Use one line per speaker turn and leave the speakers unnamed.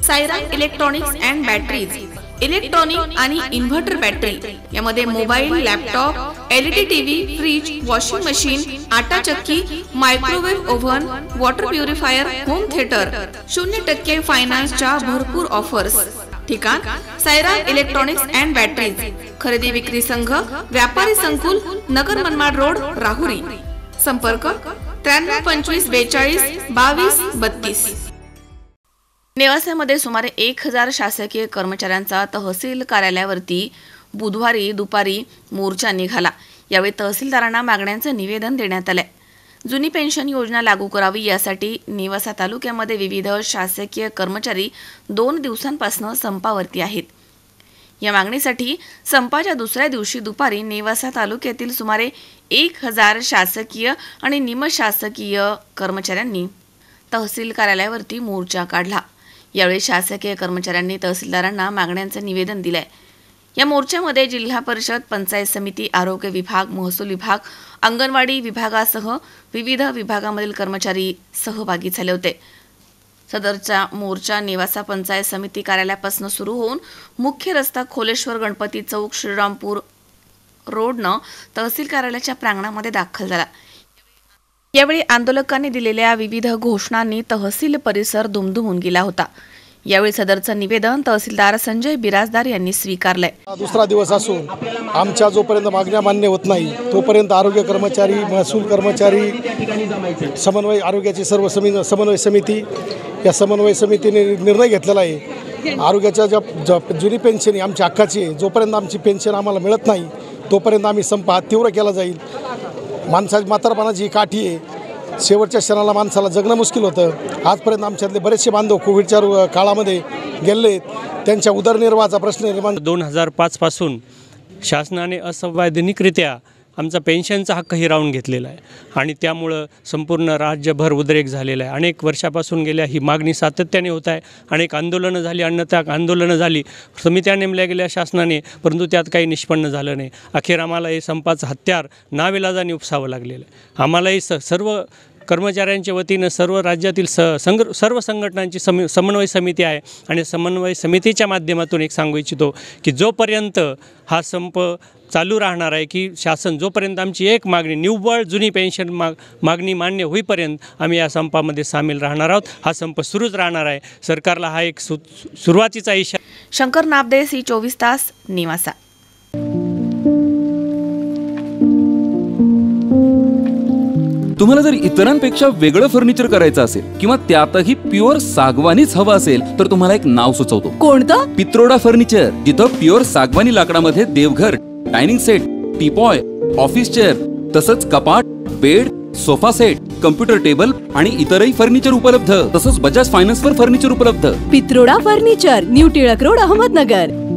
Siren Electronics and Batteries, electronic आणि inverter battery यामध्ये mobile, laptop, LED TV, fridge, washing machine, आटा चक्की, microwave oven, water purifier, home theatre, 0% फायनान्सच्या भरपूर offers. ठिकाण सायरन इलेक्ट्रॉनिक्स अँड बॅटरीज, खरेदी विक्री संघ, व्यापारी संकुल, नगर मनमाड रोड, राहुरी। संपर्क 93 25 42 22 32। नेवासामध्ये सुमारे 1000 शासकीय कर्मचाऱ्यांचा तहसील कार्यालयावरती बुधवारी दुपारी मोर्चा निघाला। यावेळी तहसीलदारांना मागण्यांचं निवेदन देण्यात आलंय। जुनी पेन्शन योजना लागू करावी यासाठी नेवासा तालुक्यामध्ये विविध शासकीय कर्मचारी 2 दिवसांपासून संपावरती आहेत। या मागणीसाठी संपाच्या दुसऱ्या दिवशी दुपारी नेवासा तालुक्यातील सुमारे 1000 शासकीय आणि निमशासकीय कर्मचाऱ्यांनी तहसील कार्यालयावरती मोर्चा काढला। यावेळी शासकीय कर्मचाऱ्यांनी तहसीलदारांना मागण्यांचं निवेदन दिलंय। या मोर्चामध्ये जिल्हा परिषद, पंचायत समिती, आरोग्य विभाग, महसूल विभाग, अंगणवाडी विभागासह विविध विभागामधील कर्मचारी सहभागी झाले होते। सदरचा मोर्चा नेवासा पंचायत समिती कार्यालयापासून सुरू होऊन मुख्य रस्ता खोलेश्वर गणपती चौक श्रीरामपूर रोडनं तहसील कार्यालयाच्या प्रांगणामध्ये दाखल झाला। यावेळी आंदोलकांनी दिलेल्या विविध घोषणांनी तहसील परिसर दुमदुमून गेला होता। यावेळी सदरचं निवेदन तहसीलदार संजय बिराजदार यांनी स्वीकारलंय।
दुसरा दिवस असून आमच्या जोपर्यंत मागण्या मान्य होत नाही तोपर्यंत आरोग्य कर्मचारी, महसूल कर्मचारी, समन्वय आरोग्याची सर्व समन्वय समिती, या समन्वय समितीने निर्णय घेतलेला आहे। आरोग्याच्या ज्या जुनी पेन्शन ही आमच्या हक्काची आहे, जोपर्यंत आमची पेन्शन आम्हाला मिळत नाही तोपर्यंत आम्ही संप हा तीव्र केला जाईल। म्हातारपणाची काठी आहे, शेवटच्या क्षणाला माणसाला जगणं मुश्किल होतं। आजपर्यंत आमच्यातले बरेचसे बांधव कोविडच्या काळामध्ये गेले, त्यांच्या उदरनिर्वाहाचा प्रश्न निर्माण।
2005 पासून शासनाने असंवैधानिकरित्या आमचा पेन्शनचा हक्क हिरावून घेतलेला आहे आणि त्यामुळं संपूर्ण राज्यभर उद्रेक झालेला आहे। अनेक वर्षापासून गेल्या ही मागणी सातत्याने होत आहे। अनेक आंदोलनं झाली, अन्नत्याग आंदोलनं झाली, समित्या नेमल्या गेल्या शासनाने, परंतु त्यात काही निष्पन्न झालं नाही। अखेर आम्हाला हे संपाचं हत्यार नाविलाजाने उपसावं लागलेलं आहे। आम्हालाही सर्व कर्मचाऱ्यांच्या वतीनं सर्व राज्यातील सर्व संघटनांची समन्वय समिती आहे आणि समन्वय समितीच्या माध्यमातून एक सांगू इच्छितो की जोपर्यंत हा संप चालू राहणार आहे की शासन जोपर्यंत आमची एक मागणी निव्वळ जुनी पेन्शन मागणी मान्य होईपर्यंत आम्ही या संपामध्ये सामील राहणार आहोत। हा संप सुरूच राहणार आहे। सरकारला हा एक सुरुवातीचा इशारा।
शंकर नाबदे, C24 तास, नेवासा।
तुम्हाला जर इतरांपेक्षा वेगळं फर्निचर करायचं असेल किंवा त्यातही प्युअर सागवानीच हवं असेल तर तुम्हाला एक नाव सुचवतो।
कोणतं?
पित्रोडा फर्निचर, जिथं प्युअर सागवानी लाकडामध्ये देवघर, dining set, teapoy, office chair, तसंच कपाट, bed, sofa set, computer table आणि इतरही फर्निचर उपलब्ध। तसंच बजाज फायनान्सवर फर्निचर उपलब्ध।
Pitroda furniture, new Tilak road, Ahmednagar.